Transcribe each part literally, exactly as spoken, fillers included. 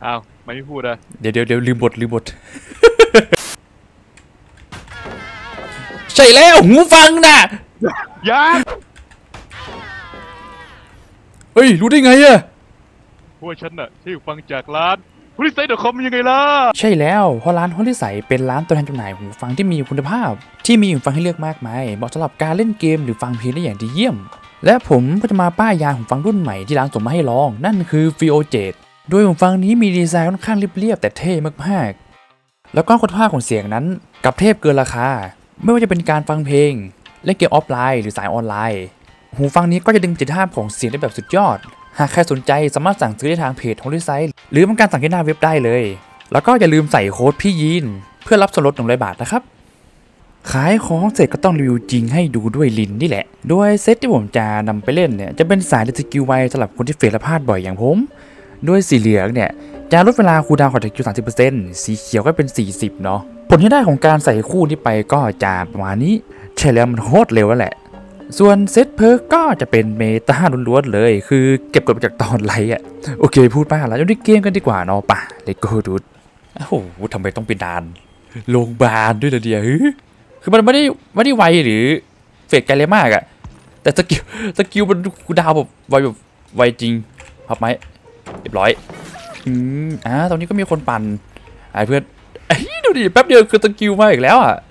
อ้าวไม่พูดอะเดี๋ยวเดี๋ยวเดี๋ยวลืมบทลืมบทใช่แล้วหูฟังน่ะยาเฮ้ยรู้ได้ไงอะพวกฉันน่ะที่ฟังจากร้านฮอลิไซด์ ดอท คอม ยังไงล่ะใช่แล้วเพราะร้านฮอลิไซด์เป็นร้านตัวแทนจำหน่ายหูฟังที่มีคุณภาพที่มีหูฟังให้เลือกมากมายเหมาะสำหรับการเล่นเกมหรือฟังเพลงได้อย่างดีเยี่ยมและผมก็จะมาป้ายยาหูฟังรุ่นใหม่ที่ร้านส่งมาให้ลองนั่นคือ ฟี โอ เจ็ด โดยหูฟังนี้มีดีไซน์ค่อนข้างเรียบๆแต่เท่มากๆแล้วก็คุณภาพของเสียงนั้นกับเทพเกินราคาไม่ว่าจะเป็นการฟังเพลงเล่นเกมออฟไลน์หรือสายออนไลน์หูฟังนี้ก็จะดึงประสิทธิภาพของเสียงได้แบบสุดยอดหากใครสนใจสามารถสั่งซื้อได้ทางเพจฮอลิไซด์หรือเป็นการสั่งที่หน้าเว็บได้เลยแล้วก็อย่าลืมใส่โค้ดพี่ยีนเพื่อรับส่วนลดหนึ่งร้อยบาทนะครับขายของเสร็จก็ต้องรีวิวจริงให้ดูด้วยลิ้นนี่แหละโดยเซตที่ผมจะนำไปเล่นเนี่ยจะเป็นสายสกิลไวสำหรับคนที่เฟลและพลาดบ่อยอย่างผมโดยสีเหลืองเนี่ยจะลดเวลาคูลดาวน์ของสกิล สามสิบเปอร์เซ็นต์ สีเขียวก็เป็นสี่สิบเนาะผลที่ได้ของการใส่คู่นี้ไปก็จะประมาณนี้ใช่แล้วมันโคตรเร็วแล้วแหละส่วนเซตเพิร์กก็จะเป็นเมตาล้วนๆเลยคือเก็บกดมาจากตอนไลท์อ่ะโอเคพูดไปแล้วดูเกมกันดีกว่าเนาะป่ะเลโก้ดูดโอ้โหทำไมต้องเป็นดานโรงพยาบาลด้วยนะเดียคือมันไม่ได้ไม่ได้ไวหรือเฟดไกลเลยมากอะแต่สกิลสกิลมันคูดาวแบบไวแบบไวจริงพับไหมเรียบร้อยอืมอ่าตอนนี้ก็มีคนปั่นไอ้เพื่อนไอ้ดูดิแป๊บเดียวคือสกิลมาอีกแล้วอะ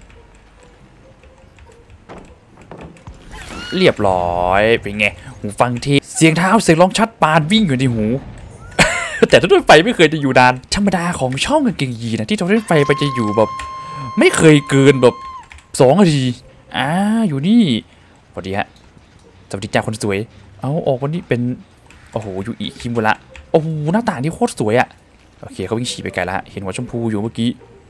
เรียบร้อยเป็นไงหูฟังที่เสียงเท้าเสียงร้องชัดปานวิ่งอยู่ในหู แต่ถ้ารถไฟไม่เคยจะอยู่นานธรรมดาของช่องกางเกงยีนะที่รถไฟไปจะอยู่แบบไม่เคยเกินแบบสองนาทีอ่าอยู่นี่สวัสดีฮะสวัสดีจ้าคนสวยเอาออกวันนี้เป็นโอ้โหอยู่อีคิมุระโอ้โหหน้าต่างที่โคตรสวยอะโอเคเขาวิ่งฉี่ไปไกลแล้วเห็นหัวชมพูอยู่เมื่อกี้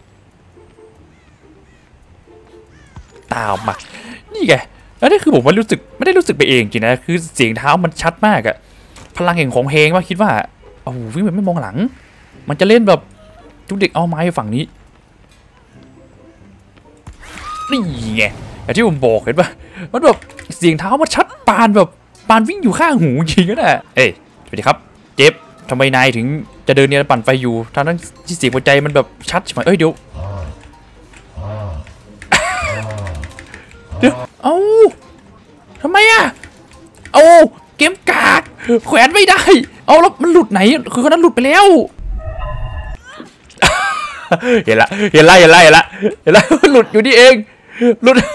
ตามมานี่ไงแล้วนี่คือผมว่ารู้สึกไม่ได้รู้สึกไปเองจริงนะคือเสียงเท้ามันชัดมากอะพลังแห่งของเพลงว่าคิดว่าโอ้โหวิ่งแบบไม่มองหลังมันจะเล่นแบบทุกเด็กเอาไม้ฝั่งนี้นี่ไงแต่ที่ผมบอกเห็นปะมันแบบเสียงเท้ามันชัดปานแบบปานวิ่งอยู่ข้างหูจริงนะเอ้ยสวัสดีครับเจฟทำไมนายถึงจะเดินเนี่ยปั่นไฟอยู่ทั้งนั้นที่เสียงหัวใจมันแบบชัดใช่ไหมเอ้ยเดี๋ยวเดี๋ยวเอาทำไมอะเอาเกมกากแขวนไม่ได้เอาแล้วมันหลุดไหนคือคนนั้นหลุดไปแล้วเห็นละเห็นละเห็นละเห็นละเห็นละหลุดอยู่นี่เองหลุด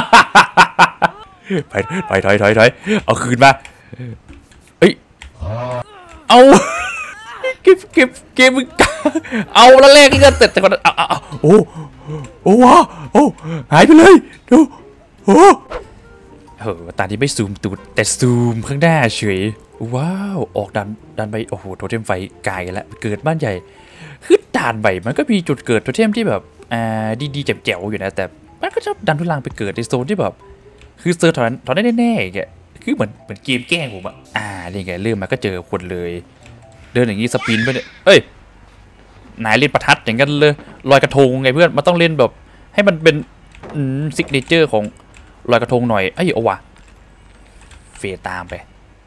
ไปถอยถอยถอยถอยเอาคืนมาเฮ้ยเอาเก็บเก็บเก็บมึงเอาแล้วแรกนี่ก็เสร็จแต่ก่อนเอาเอาโอ้โอ้ว้าโอ้หายไปเลยดูโอ้เออตาที่ไม่ซูมตูดแต่ซูมข้างหน้าเฉยว้าวออกดันดันไปโอ้โหโทเทมไฟกายกันแล้วเกิดบ้านใหญ่คือด่านใบมันก็มีจุดเกิดโทเทมที่แบบอ่าดีๆแจ๋วๆอยู่นะแต่มันก็ชอบดันทุลังไปเกิดในโซนที่แบบคือเซอร์ถอนถอนได้แน่ๆอย่างเงี้ยคือเหมือนเหมือนเกมแกล้งผมอะอ่านี่ไงเริ่มมาก็เจอคนเลยเดินอย่างนี้สปินไปเนี่ยเอ้ยนายเล่นประทัดอย่างกันเลยลอยกระทงไงเพื่อนมันต้องเล่นแบบให้มันเป็นซิกเนเจอร์ของลอยกระทงหน่อยเอ้ยเอาวะเฟดตามไป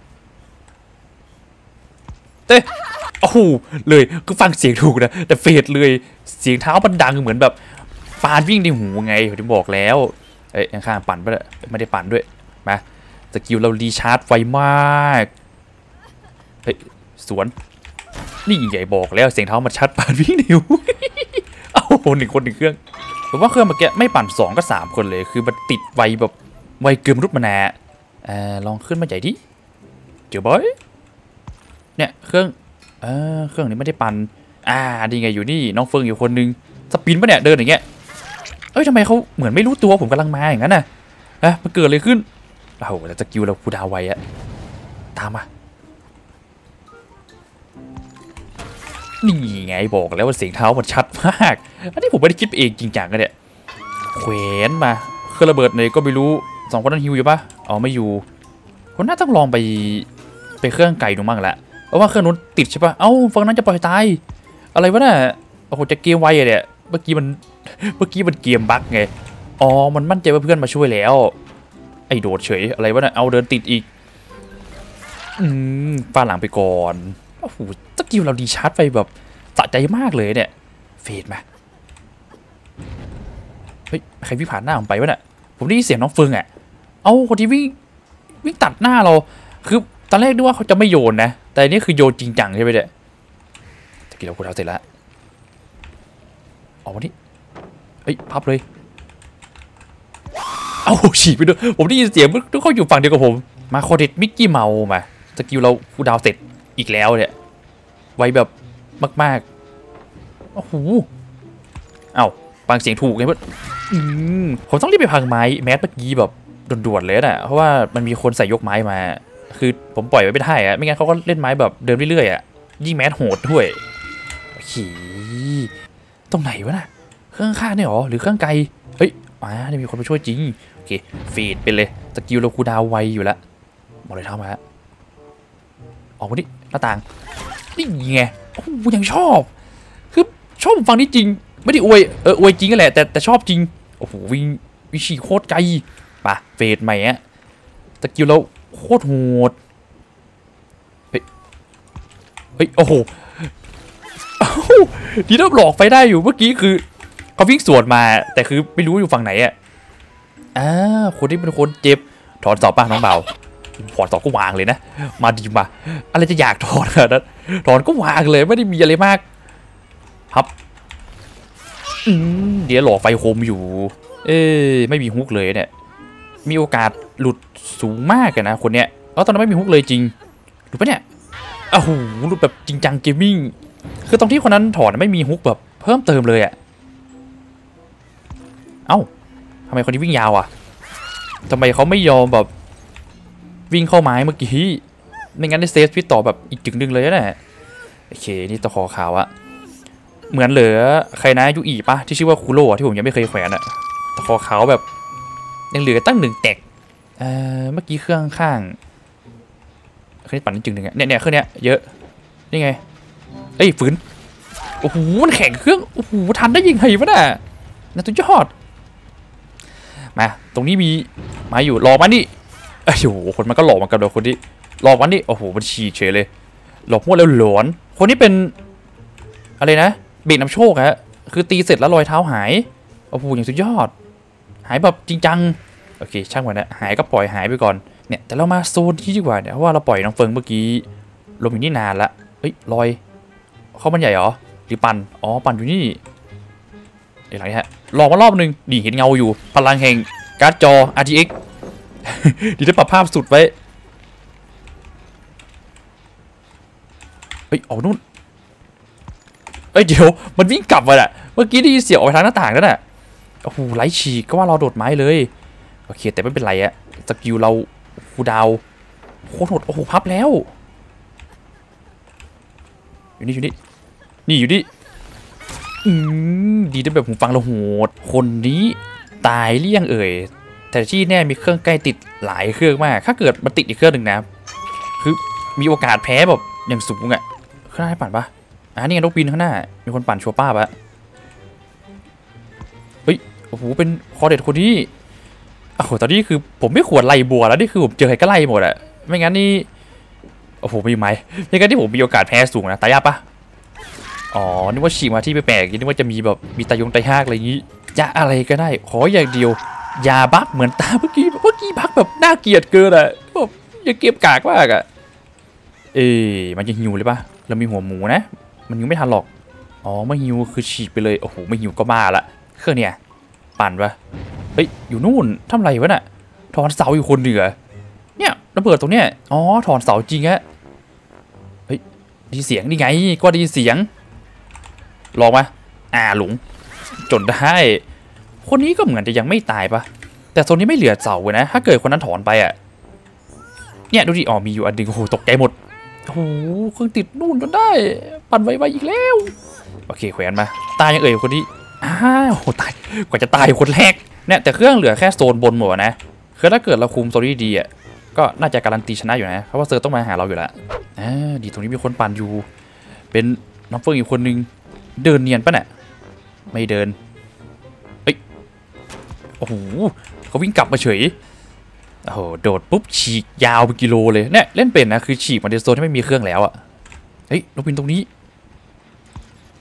เต้โอ้โหเลยก็ฟังเสียงถูกนะแต่เฟดเลยเสียงเท้ามันดังเหมือนแบบปานวิ่งในหูไงผมบอกแล้วเอ้ยข้างๆปั่นไปเลยไม่ได้ปั่นด้วยมาสกิลเรารีชาร์จไวมากเฮ้ยสวนนี่ใหญ่บอกแล้วเสียงเท้ามันชัดปานวิ่งในหูโอ้โหหนึ่งคนหนึ่งเครื่องผมว่าเครื่องเมื่อกี้ไม่ปั่นสองก็สามคนเลยคือมันติดไวแบบไวเกินมนุษย์มนาอ่าลองขึ้นมาใหญ่ดิเจ๋อบ่อยเนี่ยเครื่องเออเครื่องนี้ไม่ได้ปั่นอ่าดีไงอยู่นี่น้องเฟิงอยู่คนนึงสปินปะเนี่ยเดินอย่างเงี้ยเอ้ยทำไมเขาเหมือนไม่รู้ตัวผมกำลังมาอย่างนั้นน่ะอ่ะมันเกิดอะไรขึ้นโอ้โหแต่สกิลเราคูดาวไวอะตามมานี่ไงบอกแล้วว่าเสียงเท้ามันชัดมากอันนี้ผมไม่ได้คิดเองจริงจังกันเนี่ยแขวนมาเครื่องระเบิดไหนก็ไม่รู้สองคนนั้นฮิวอยู่ปะอ๋อไม่อยู่คนน่าต้องลองไปไปเครื่องไก่ดูมั่งแหละเพราะว่าเครื่องนู้นติดใช่ปะเอ้าฝั่งนั้นจะปล่อยตายอะไรวะน่ะโอ้โหจะเกมไวอะเนี่ยเมื่อกี้มันเมื่อกี้มันเกมบั๊กไงอ๋อมันมั่นใจว่าเพื่อนมาช่วยแล้วไอ้โดดเฉยอะไรวะน่ะเอาเดินติดอีกอืมฟาดหลังไปก่อนโอ้โหสกิลเราดีชาร์จไปแบบสะใจมากเลยเนี่ยเฟดมาเฮ้ยใครวิ่งผ่านหน้าผมไปวะเนี่ยผมได้ยินเสียงน้องเฟิงอ่ะเอาคนที่วิ่งวิ่งตัดหน้าเราคือตอนแรกนึกว่าเขาจะไม่โยนนะแต่นี่คือโยนจริงจังใช่ไหมเนี่ยตะกี้เราคูดาวเสร็จแล้วออกมาดิเฮ้ยพับเลยเอาฉีกไปด้วยผมได้ยินเสียงทุกคนอยู่ฝั่งเดียวกับผมมาโคดิตมิกกี้เมามาสกิลเราคูดาวเสร็จอีกแล้วเนี่ยไวแบบมากๆโอ้โหเอ้าฟังเสียงถูกไงเพื่อนอืมผมต้องรีบไปพังไม้แมสเมื่อกี้แบบด่วนๆเลยนะเพราะว่ามันมีคนใส่ยกไม้มาคือผมปล่อยไว้ไม่ได้อะไม่งั้นเขาก็เล่นไม้แบบเดินเรื่อยๆอะยิ่งแมสโหดด้วยขี่ตรงไหนวะน่ะเครื่องข้างเนี่ยหรอหรือเครื่องไกลเฮ้ยมาเนี่ยมีคนมาช่วยจริงโอเคฟีดไปเลยสกิลเราคูดาวไวอยู่แล้วบอกเลยเท้ามาออกมาดิหน้าต่างนี่ไงโอ้โหยังชอบคือชอบฟังนี่จริงไม่ได้อวยเอออวยจริงกันแหละแต่แต่ชอบจริงโอ้โหวิ่งวิชีโคตรไกลป่ะเฟดใหม่อะสกิลเราโคตรโหดเฮ้ยเฮ้ยโอ้โหดีนะหลอกไปได้อยู่เมื่อกี้คือเขาวิ่งสวนมาแต่คือไม่รู้อยู่ฝั่งไหนอะอ่าคนที่เป็นคนเจ็บถอนเสาป้าน้องเบาถอนเสาก็วางเลยนะมาดีมาอะไรจะอยากถอนขนาดนั้นถอนก็วางเลยไม่ได้มีอะไรมากครับอืมเดี๋ยวหลอกไฟโคมอยู่เอ้ไม่มีฮุกเลยเนี่ยมีโอกาสหลุดสูงมากนะคนเนี้ยแล้วตอนนั้นไม่มีฮุกเลยจริงหลุดปะเนี่ยอ้าวหลุดแบบจริงจังเกมมิ่งคือตรงที่คนนั้นถอนไม่มีฮุกแบบเพิ่มเติมเลยอะเอ้าทำไมคนนี้วิ่งยาวอ่ะทำไมเขาไม่ยอมแบบวิ่งเข้าไม้เมื่อกี้ไม่งั้นได้เซฟพี่ต่อแบบอีกจึงนึงเลยนะโอเคนี่ตะขอขาวอะเหมือนเหลือใครนะยูอีปะที่ชื่อว่าคูโร่ที่ผมยังไม่เคยแขวนอะตะขอขาวแบบยังเหลือตั้งหนึ่งแตกเอ่อเมื่อกี้เครื่องข้างเครื่องปั่นจึงหนึ่งเนี่ยเนี่ยเครื่องเนี้ยเยอะนี่ไงเอ้ยฝืนโอ้โหมันแข่งเครื่องโอ้โหทันได้ยิงไงวะน่ะน่าสุดยอดมาตรงนี้มีมาอยู่รอมันนี่โอ้โหคนมันก็หลอกมากับเดียวคนที่รอมันนี่โอ้โหมันฉีกเฉยเลยหลอกมั่วแล้วหลอนคนนี้เป็นอะไรนะเบรกนำโชคฮะคือตีเสร็จแล้วรอยเท้าหายโอ้โหอย่างสุดยอดหายแบบจริงจังโอเคช่างมันนะหายก็ปล่อยหายไปก่อนเนี่ยแต่เรามาโซนที่ดีกว่าเนี่ยเพราะว่าเราปล่อยน้องเฟิงเมื่อกี้ลมอยู่นี่นานละเฮ้ยรอยเขามันใหญ่เหรอหรือปั่นอ๋อปั่นอยู่นี่เดี๋ยวอะไรฮะลองมารอบนึงดีเห็นเงาอยู่พลังแห่งการ์ดจอ อาร์ ที เอ็กซ์ ดีได้ปรับภาพสุดไว้เฮ้ยออกนู่นเอ้ยเดี๋ยวมันวิ่งกลับมาอ่ะเมื่อกี้ได้ยินเสียงออกไปทางหน้าต่างนั่นน่ะโอ้โหไล่ฉีกก็ว่าเราโดดไม้เลยโอเคแต่ไม่เป็นไรอะสกิลเราคูดาวโคตรโหดโอ้โหพับแล้วอยู่นี่อยู่นี่นี่อยู่นี่อืมดีได้แบบผมฟังเราโหดคนนี้ตายเลี่ยงเอ่ยแต่ที่แน่มีเครื่องใกล้ติดหลายเครื่องมากถ้าเกิดมันติดอีกเครื่องหนึ่งนะคือมีโอกาสแพ้แบบอย่างสูงอ่ะข้างหน้าให้ปั่นปะอ่านี่ไงนกบินข้างหน้ามีคนปั่นชัวป้าปะเฮ้ยโอ้โหเป็นคอเด็ดคนนี้โอ้โหตอนนี้คือผมไม่ควรไล่บัวแล้วนี่คือผมเจอใครก็ไล่หมดอะไม่งั้นนี่โอ้โหมีไหมไม่งั้นที่ผมมีโอกาสแพ้สูงนะตายยากปะอ๋อนึกว่าฉีกมาที่แปลกๆนึกว่าจะมีแบบมีตายงตายยากอะไรอย่างนี้จะอะไรก็ได้ขออย่างเดียวอย่าบักเหมือนตาเมื่อกี้เมื่อกี้บักแบบน่าเกลียดเกินอะแบบอย่าเก็บกากมากอะเอ๊ะมันจะหิวเลยปะเรามีหัวหมูนะมันหิวไม่ทันหรอกอ๋อไม่หิวคือฉีกไปเลยโอ้โหไม่หิวก็มาละเครื่องเนี่ยปั่นปะเฮ้ยอยู่นู่นทำไรวะน่ะถอนเสาอยู่คนเหนือเนี่ยระเบิดตรงเนี้ยอ๋อถอนเสาจริงฮะเฮ้ยดีเสียงนี่ไงก็ดีเสียงลองมาอ่าหลงจนได้คนนี้ก็เหมือนจะยังไม่ตายปะแต่โซนนี้ไม่เหลือเสาเลยนะถ้าเกิดคนนั้นถอนไปอ่ะเนี่ยดูดิอ๋อมีอยู่อันหนึ่งโอ้โหตกใจหมดโอ้โหเครื่องติดนู่นจนได้ปั่นไวๆอีกแล้วโอเคแขวนมาตายยังเอ่ยคนนี้อ้าวตายกว่าจะตายคนแรกเนี่ยแต่เครื่องเหลือแค่โซนบนหมดนะคือถ้าเกิดเราคุมโซนดีอ่ะก็น่าจะการันตีชนะอยู่นะเพราะว่าเซอร์ต้องมาหาเราอยู่แล้วอ่าดีตรงนี้มีคนปั่นอยู่เป็นน้องเฟิงอีกคนนึงเดินเนียนปะเนี่ยไม่เดินเอ้ยโอ้โหเขาวิ่งกลับมาเฉยโอ้โหโดดปุ๊บฉีกยาวเป็นกิโลเลยเนี่ยเล่นเป็นนะคือฉีกมาในโซนที่ไม่มีเครื่องแล้วอ่ะเฮ้ยลงบินตรงนี้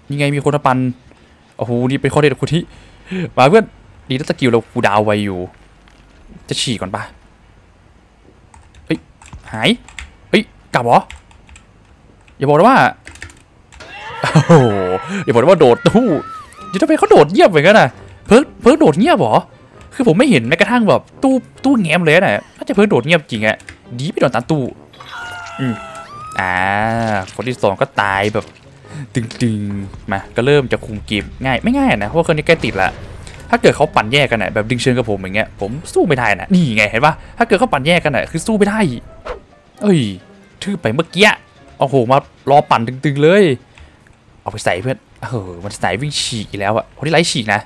ยังไงมีคนมาปันโอ้โหนี่เป็นข้อเด็ดคุณที่มาเพื่อนดีนะสกิลเรากูดาวไวอยู่จะฉี่ก่อนปะเฮ้ยหายเฮ้ยกลับเหรออย่าบอกนะว่าโอ้โหอย่าบอกนะว่าโดดตู้จะทำไมเขาโดดเงียบเหมือนกันน่ะเพิร์กเพิร์กโดดเงียบเหรอคือผมไม่เห็นแม้กระทั่งแบบตู้ตู้แง้มเลยน่ะน่าจะเพิร์กโดดเงียบจริงอะดีไปโดนตาตู้อืมอ่าคนที่สองก็ตายแบบตึงๆมาก็เริ่มจะคุมเกมง่ายไม่ง่ายนะเพราะว่าคนนี้ใกล้ติดละถ้าเกิดเขาปั่นแยกกันน่ะแบบดึงเชิงกับผมอย่างเงี้ยผมสู้ไม่ได้นะนี่ไงเห็นปะถ้าเกิดเขาปั่นแยกกันน่ะคือสู้ไม่ได้เอ้ยทื่อไปเมื่อกี้โอ้โหมารอปั่นตึงๆเลยเอาไปใส่เพื่อนเออมันใส่วิ่งฉีกอีกแล้วอะคนที่ไล่ฉีกนะ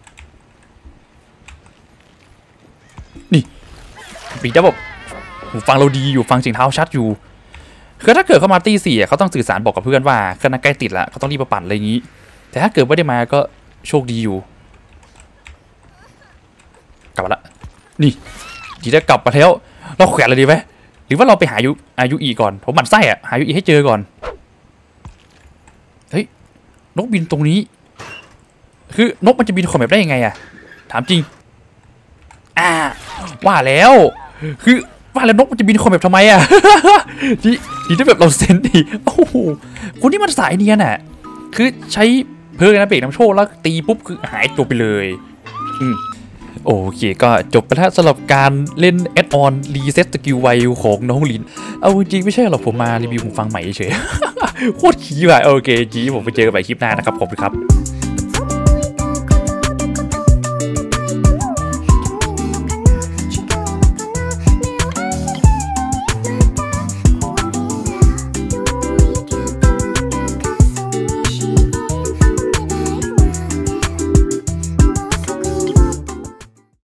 นี่ปีด้าแบบหูฟังเราดีอยู่ฟังเสียงเท้าชัดอยู่คือถ้าเกิดเขามาตีสี่เขาต้องสื่อสารบอกกับเพื่อนว่าคณะใกล้ติดละเขาต้องรีบมาปั่นอะไรอย่างนี้แต่ถ้าเกิดไม่ได้มาก็โชคดีอยู่กลับมาละนี่ดีจะกลับมาแล้วเราแขวนเลยดีไหมหรือว่าเราไปหายุอายุอีก่อนผมหมั่นไส้อะหายุอีให้เจอก่อนเฮ้ยนกบินตรงนี้คือนกมันจะบินคอมแบบได้ยังไงอะถามจริงอ่าว่าแล้วคือว่าแล้วนกมันจะบินคอมแบบทำไมอะที่ที่ถ้าแบบเราเซนดีโอ้โหคนที่มันสายเนียนอะคือใช้เพิ่งนะเบรกน้ำโชคแล้วตีปุ๊บคือหายตัวไปเลยอืมโอเคก็จบไปแล้วสำหรับการเล่นแอดออนรีเซ็ตสกิลไวของน้องลินเอาจริงไม่ใช่หรอกผมมารีวิวหูฟังใหม่เฉยโคตรขี้ว่ะโอเคจีผมไปเจอกันใหม่คลิปหน้านะครับขอบคุณครับ